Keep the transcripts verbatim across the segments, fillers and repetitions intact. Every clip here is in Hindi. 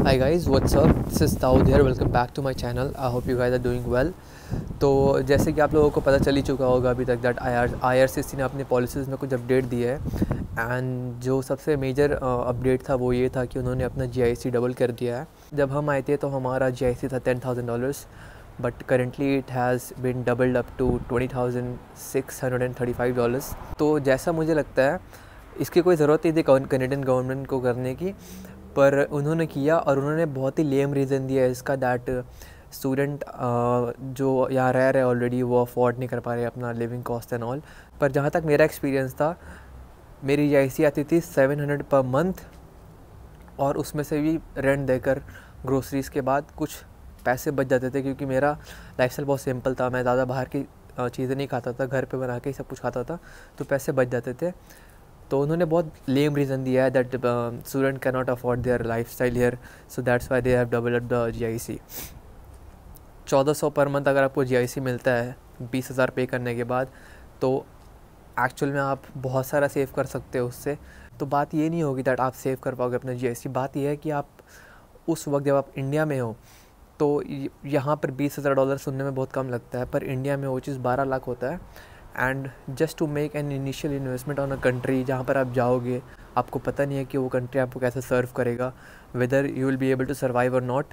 Hi guys, what's up? This is Daud here. Welcome back to my channel. I hope you guys are doing well. तो जैसे कि आप लोगों को पता चल ही चुका होगा अभी तक that I R I R C C ने अपने पॉलिसीज़ में कुछ अपडेट दिए है एंड जो सबसे मेजर अपडेट था वो ये था कि उन्होंने अपना जी आई सी डबल कर दिया है। जब हम आए थे तो हमारा जी आई सी था ten thousand dollars, but currently it has been doubled up to twenty thousand six hundred and thirty five dollars. तो जैसा मुझे लगता है इसकी कोई ज़रूरत नहीं थी कनेडियन गवर्नमेंट को करने की, पर उन्होंने किया और उन्होंने बहुत ही लेम रीज़न दिया है इसका दैट स्टूडेंट जो यहाँ रह रहे ऑलरेडी वो अफोर्ड नहीं कर पा रहे अपना लिविंग कॉस्ट एंड ऑल। पर जहाँ तक मेरा एक्सपीरियंस था, मेरी जी आई सी आती थी सेवन हंड्रेड पर मंथ और उसमें से भी रेंट देकर ग्रोसरीज़ के बाद कुछ पैसे बच जाते थे, क्योंकि मेरा लाइफस्टाइल बहुत सिंपल था। मैं ज़्यादा बाहर की चीज़ें नहीं खाता था, घर पे बना के ही सब कुछ खाता था, तो पैसे बच जाते थे। तो उन्होंने बहुत लेम रीज़न दिया है that student can not afford their life style here, so that's why they have doubled the G I C. चौदह सौ पर मंथ अगर आपको जी आई सी मिलता है बीस हज़ार पे करने के बाद, तो एक्चुअल में आप बहुत सारा सेव कर सकते हो उससे। तो बात ये नहीं होगी दैट आप सेव कर पाओगे अपना जी आई सी, बात यह है कि आप उस वक्त जब आप इंडिया में हो तो यहाँ पर बीस हज़ार डॉलर सुनने में बहुत कम लगता है, पर इंडिया में वो चीज़ बारह लाख होता है। And just to make an initial investment on a country जहाँ पर आप जाओगे, आपको पता नहीं है कि वो कंट्री आपको कैसे सर्व करेगा, whether you will be able to survive और नॉट।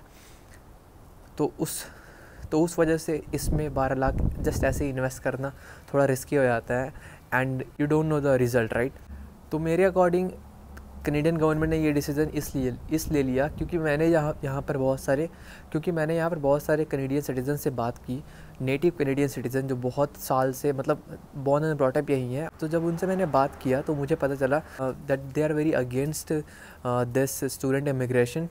तो उस तो उस वजह से इसमें बारह लाख जस्ट ऐसे इन्वेस्ट करना थोड़ा रिस्की हो जाता है and you don't know the result, right. तो मेरे अकॉर्डिंग कनेडियन गवर्नमेंट ने ये डिसीज़न इसलिए इसलिए लिया क्योंकि मैंने यहाँ यहाँ पर बहुत सारे क्योंकि मैंने यहाँ पर बहुत सारे कनेडियन सिटीज़न से बात की, नेटिव कनेडियन सिटीज़न जो बहुत साल से मतलब बॉर्न एंड ब्रॉट अप यहीं है। तो जब उनसे मैंने बात किया तो मुझे पता चला that they are very against this student immigration.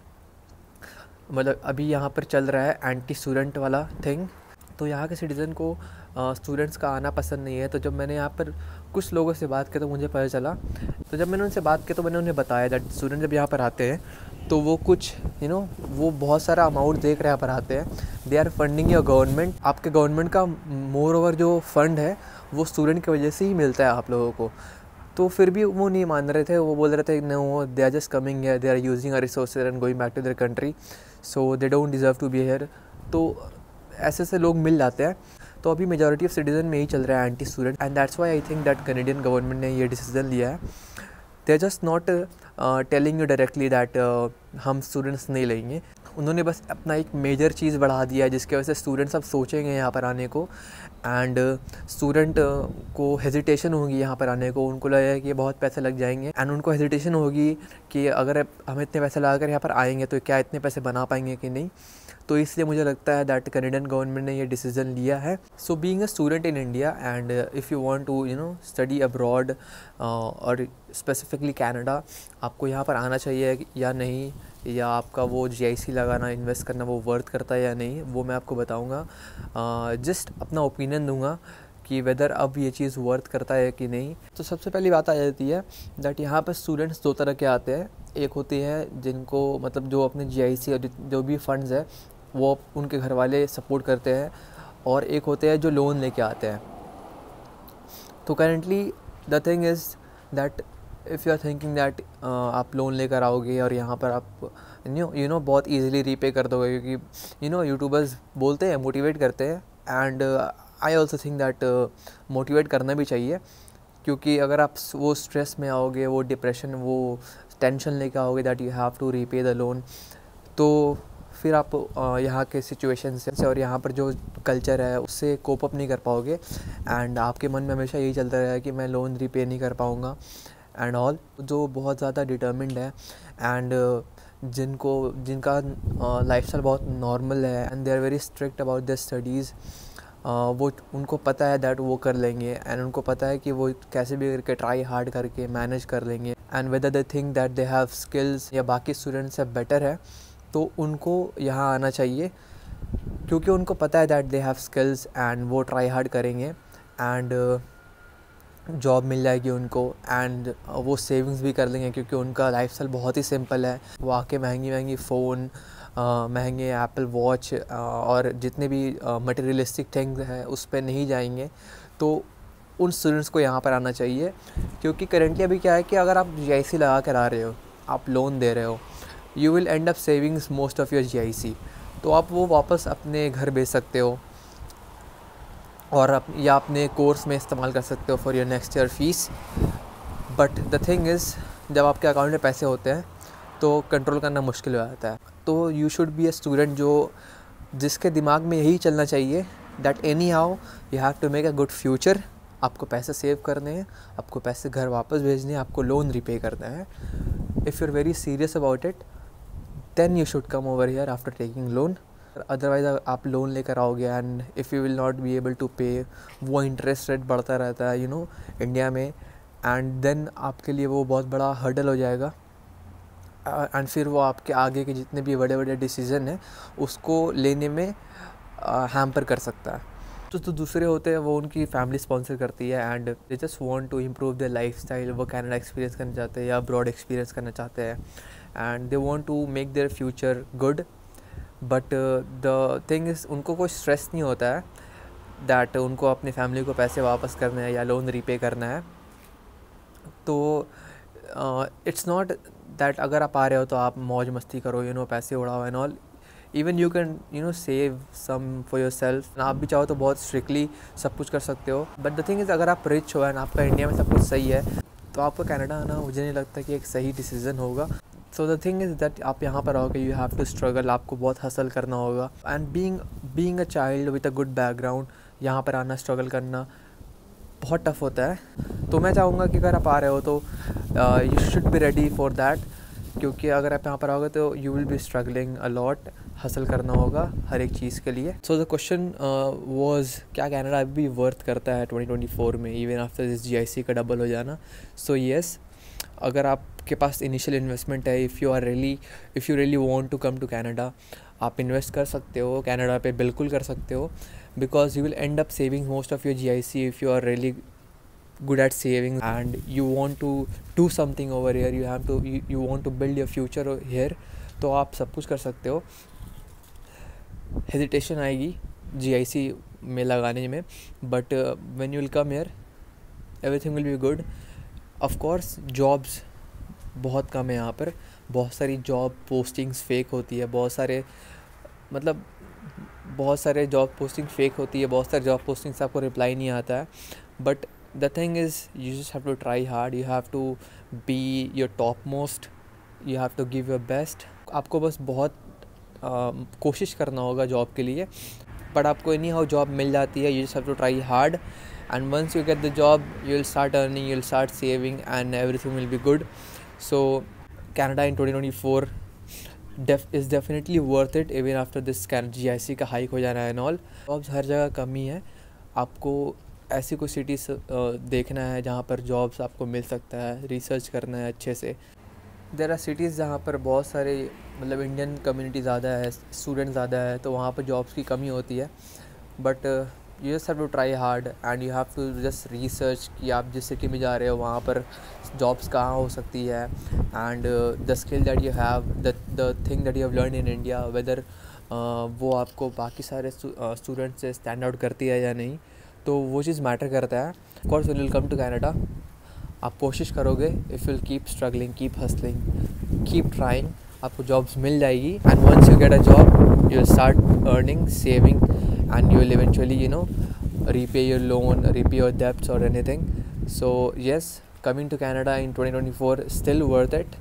मतलब अभी यहाँ पर चल रहा है एंटी स्टूडेंट वाला थिंग, तो यहाँ के सिटीज़न को स्टूडेंट्स uh, का आना पसंद नहीं है। तो जब मैंने यहाँ पर कुछ लोगों से बात की तो मुझे पता चला, तो जब मैंने उनसे बात की तो मैंने उन्हें बताया दैट स्टूडेंट जब यहाँ पर आते हैं तो वो कुछ यू नो वो बहुत सारा अमाउंट देख रहे यहाँ पर आते हैं, they are funding your government. आपके गवर्नमेंट का मोर ओवर जो फंड है वो स्टूडेंट की वजह से ही मिलता है आप लोगों को। तो फिर भी वो नहीं मान रहे थे, वो बोल रहे थे no they are just coming here, they are using a resources and going back to their country, so they don't deserve to be here. तो ऐसे ऐसे लोग मिल जाते हैं। तो अभी मेजॉरिटी ऑफ सिटीज़न में ही चल रहा है anti student, and that's why I think that Canadian government ने ये डिसीजन लिया है। They are just not telling you directly that हम स्टूडेंट्स नहीं लेंगे। उन्होंने बस अपना एक मेजर चीज़ बढ़ा दिया है जिसकी वजह से स्टूडेंट्स अब सोचेंगे यहाँ पर आने को, एंड स्टूडेंट uh, को हेजिटेशन होगी यहाँ पर आने को। उनको लगेगा कि बहुत पैसे लग जाएंगे एंड उनको हेजिटेशन होगी कि अगर हम इतने पैसे लगा कर यहाँ पर आएंगे तो क्या इतने पैसे बना पाएंगे कि नहीं। तो इसलिए मुझे लगता है दैट कनेडियन गवर्नमेंट ने ये डिसीजन लिया है। So being a student in India and if you want to you know study abroad और स्पेसिफिकली कनाडा, आपको यहाँ पर आना चाहिए या नहीं, या आपका वो जी आई सी लगाना इन्वेस्ट करना वो वर्थ करता है या नहीं, वो मैं आपको बताऊँगा। जस्ट uh, अपना ओपिनियन दूँगा कि वेदर अब ये चीज़ वर्थ करता है कि नहीं। तो सबसे पहली बात आ जाती है दैट यहाँ पर स्टूडेंट्स दो तरह के आते हैं। एक होती है जिनको मतलब जो अपने जी आई सी और जो भी फंड्स है वो उनके घर वाले सपोर्ट करते हैं, और एक होते हैं जो लोन लेके आते हैं। तो currently the thing is that if you are thinking that आप लोन लेकर आओगे और यहाँ पर आप यू यू नो बहुत इजीली रीपे कर दोगे, क्योंकि यू नो यूट्यूबर्स बोलते हैं, मोटिवेट करते हैं, and I also think that motivate करना भी चाहिए। क्योंकि अगर आप वो स्ट्रेस में आओगे, वो डिप्रेशन, वो टेंशन लेके आओगे that you have to repay the loan, तो फिर आप यहाँ के सिचुएशन से और यहाँ पर जो कल्चर है उससे कोप अप नहीं कर पाओगे, एंड आपके मन में हमेशा यही चलता रहेगा कि मैं लोन रीपे नहीं कर पाऊँगा एंड ऑल। जो बहुत ज़्यादा डिटर्मिन्ड है एंड जिनको जिनका लाइफस्टाइल बहुत नॉर्मल है and they are very strict about their studies, वो उनको पता है दैट वो कर लेंगे, एंड उनको पता है कि वो कैसे भी करके ट्राई हार्ड करके मैनेज कर लेंगे, and whether they think that they have skills या बाकी स्टूडेंट्स से बेटर है तो उनको यहाँ आना चाहिए, क्योंकि उनको पता है that they have skills and वो ट्राई हार्ड करेंगे एंड जॉब मिल जाएगी उनको, एंड वो सेविंग्स भी कर लेंगे क्योंकि उनका लाइफस्टाइल बहुत ही सिंपल है। वो आके महंगी महंगी फ़ोन, महंगे एप्पल वॉच और जितने भी मटेरियलिस्टिक थिंग्स हैं उस पर नहीं जाएंगे। तो उन स्टूडेंट्स को यहाँ पर आना चाहिए, क्योंकि करेंटली अभी क्या है कि अगर आप जी आई सी लगा कर आ रहे हो, आप लोन दे रहे हो, you will end up savings most of your G I C. तो आप वो वापस अपने घर भेज सकते हो और अप, या अपने कोर्स में इस्तेमाल कर सकते हो for your next year fees. But the thing is, जब आपके अकाउंट में पैसे होते हैं तो कंट्रोल करना मुश्किल हो जाता है। तो you should be a student जो जिसके दिमाग में यही चलना चाहिए that anyhow you have to make a good future. आपको पैसे सेव करने हैं, आपको पैसे घर वापस भेजने हैं, आपको लोन रिपे करना है। If you are very serious about it then you should come over here after taking loan. Otherwise आप लोन लेकर आओगे and if you will not be able to pay, वो इंटरेस्ट रेट बढ़ता रहता है यू नो इंडिया में, एंड देन आपके लिए वो बहुत बड़ा हर्डल हो जाएगा एंड फिर वो आपके आगे के जितने भी बड़े बड़े डिसीजन हैं उसको लेने में हैम्पर कर सकता है। तो जो दूसरे होते हैं वो उनकी फैमिली स्पॉन्सर करती है and they just want to improve their lifestyle. वो कनाडा एक्सपीरियंस करना चाहते हैं या अब्रॉड एक्सपीरियंस करना चाहते हैं and they want to make their future good. But the thing is, उनको कोई स्ट्रेस नहीं होता है दैट उनको अपनी फैमिली को पैसे वापस करना है या लोन रीपे करना है। तो इट्स नॉट दैट अगर आप आ रहे हो तो आप मौज मस्ती करो, यू नो पैसे उड़ाओ and all. Even you can you know save some for yourself. आप भी चाहो तो बहुत स्ट्रिक्टली सब कुछ कर सकते हो। बट द थिंग इज़, अगर आप रिच हो एंड आपका इंडिया में सब कुछ सही है तो आपको कनाडा आना मुझे नहीं लगता कि एक सही डिसीज़न होगा। So the thing is that आप यहाँ पर आओगे, यू हैव टू स्ट्रगल, आपको बहुत हसल करना होगा। And being being a child with a good background, यहाँ पर आना स्ट्रगल करना बहुत टफ होता है। तो मैं चाहूँगा कि अगर आप आ रहे हो तो you should be ready for that, क्योंकि अगर आप यहाँ पर आओगे तो you will be struggling a lot, hustle करना होगा हर एक चीज़ के लिए। सो द क्वेश्चन वाज, क्या कनाडा अभी भी वर्थ करता है ट्वेंटी ट्वेंटी फोर में even after this G I C का डबल हो जाना? सो येस, अगर आपके पास इनिशियल इन्वेस्टमेंट है, if you are really if you really want to come to Canada, आप इन्वेस्ट कर सकते हो कनाडा पे, बिल्कुल कर सकते हो। Because you will end up saving most of your G I C if you are really good at saving and you want to do something over here, you have to you, you want to build your future here, तो आप सब कुछ कर सकते हो। हेजिटेशन आएगी जी आई सी में लगाने में, but when you will come here everything will be good. Of course jobs बहुत कम है यहाँ पर, बहुत सारी जॉब पोस्टिंग्स फेक होती है, बहुत सारे मतलब बहुत सारे जॉब पोस्टिंग फेक होती है, बहुत सारे जॉब पोस्टिंग्स आपको रिप्लाई नहीं आता है। But the thing is, you just have to try hard, you have to be your topmost, you have to give your best। आपको बस बहुत uh, कोशिश करना होगा जॉब के लिए, बट आपको एनी हाउ जॉब मिल जाती है। you just have to try hard and once you get the job you will start earning, you will start saving and everything will be good। so Canada in twenty twenty-four def is definitely worth it even after this ji I C का हाइक हो जाना है and all। जॉब्स हर जगह कमी है, आपको ऐसी कोई सिटीज़ देखना है जहाँ पर जॉब्स आपको मिल सकता है, रिसर्च करना है अच्छे से। देयर आर सिटीज़ जहाँ पर बहुत सारे मतलब इंडियन कम्युनिटी ज़्यादा है, स्टूडेंट ज़्यादा है, तो वहाँ पर जॉब्स की कमी होती है। But you just have to try hard and you have to just research कि आप जिस सिटी में जा रहे हो वहाँ पर जॉब्स कहाँ हो सकती है and the skill that you have, the the thing that you have learn in India, whether वो आपको बाकी सारे स्टूडेंट से स्टैंड आउट करती है या नहीं, तो वो चीज़ मैटर करता है। Of course when you will come to Canada आप कोशिश करोगे, if you will keep struggling, keep hustling, keep trying, आपको जॉब्स मिल जाएगी and once you get a job you will start earning, saving and you will eventually you know repay your loan, repay your debts or anything। So yes, coming to Canada in twenty twenty-four still worth it।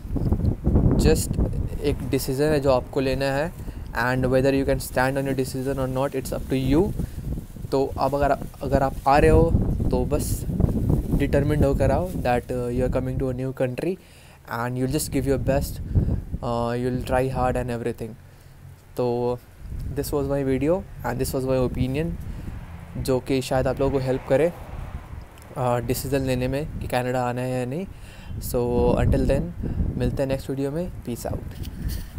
just एक decision है जो आपको लेना है and whether you can stand on your decision or not, it's up to you। तो अब अगर अगर आप आ रहे हो तो बस डिटर्मिंड होकर आओ that you are coming to a new country and you just give your best, you will try hard and everything. तो this was my video and this was my opinion, जो कि शायद आप लोगों को हेल्प करे डिसीज़न uh, लेने में कि कनाडा आना है या नहीं। सो अंटिल देन मिलते हैं नेक्स्ट वीडियो में, पीस आउट।